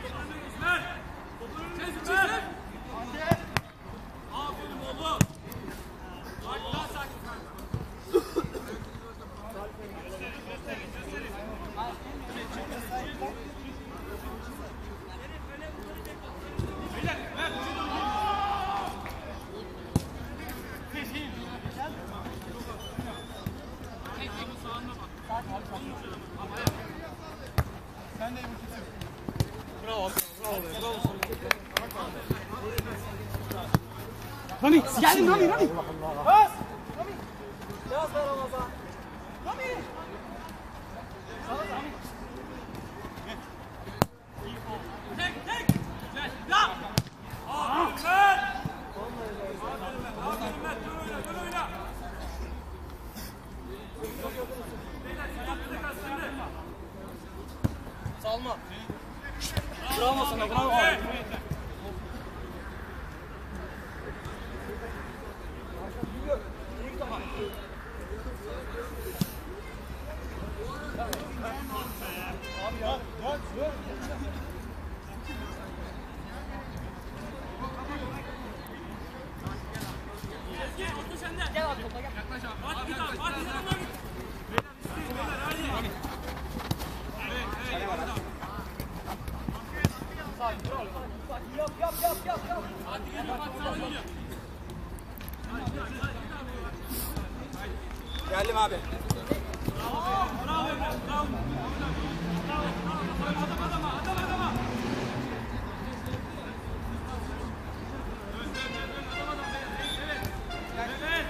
Rami, geldim Rami. Bas! Rami! Biraz ver Ramazan. Rami! Tek! Güzel! Ya! Aferin! Aferin Mert! Dön oyna! Salma! Bravo sana, bravo! Gel abi topa gel. Yaklaş abi. Hadi git abi. Hadi yanıma git. Yap. Hadi gelin bak sağa gidiyor. Geldim abi. Bravo. Adama. Evet.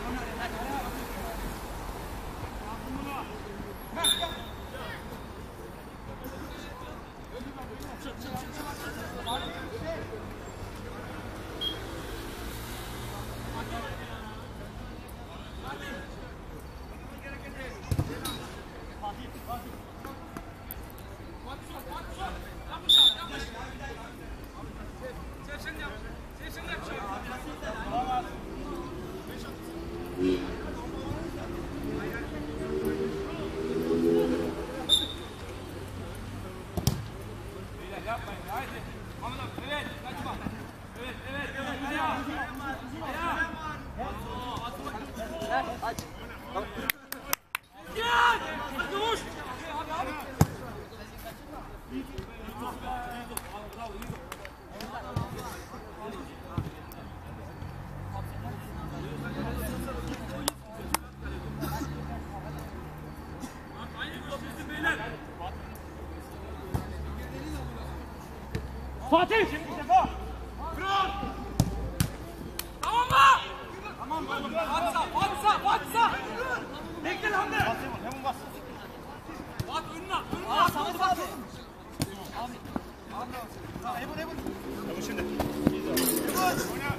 Fatih! Tamam mı? Tamam oğlum. Batsa. Bekle lan be. Hemen bas. Bat önüne. Samet abi. Abi. Ebru. Ebru şimdi. Oyna.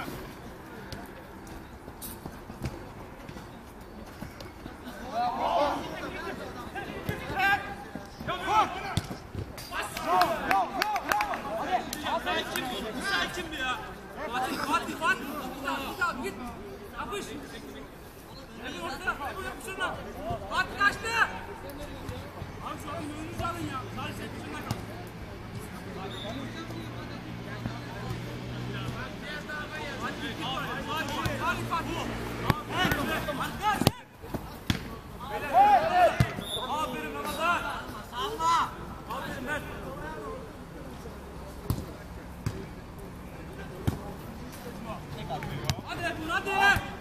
Kimdi ya? Fatih. Git. Yapış. Emre ortaya. Emre yapış şuna. Fatih kaçtı. Abi şu an önünüzü alın ya. Sarı şey dışında kal. Aferin Ramazan. Salla. Aferin Mert. Hadi.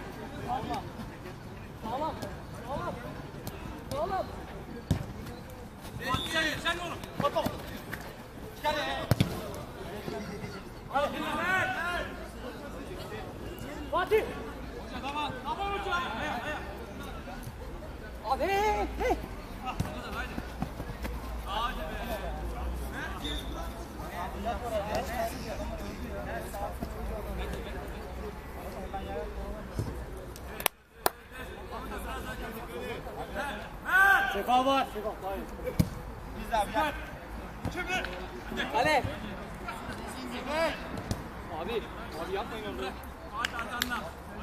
Sağlam. Sen oğlum. Foto. Gel. Fatih! Tamam hocam. Abi hey! Hadi be. Sefa var. Biz de abi gel. Kale. Abi yapmayın orada. Hadi anla.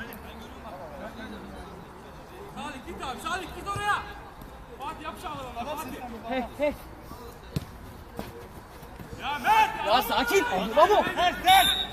Salih git oraya. Fatih yap şahları ona Fatih. Hey. Ya Ya sakin. Bravo. Ters ters.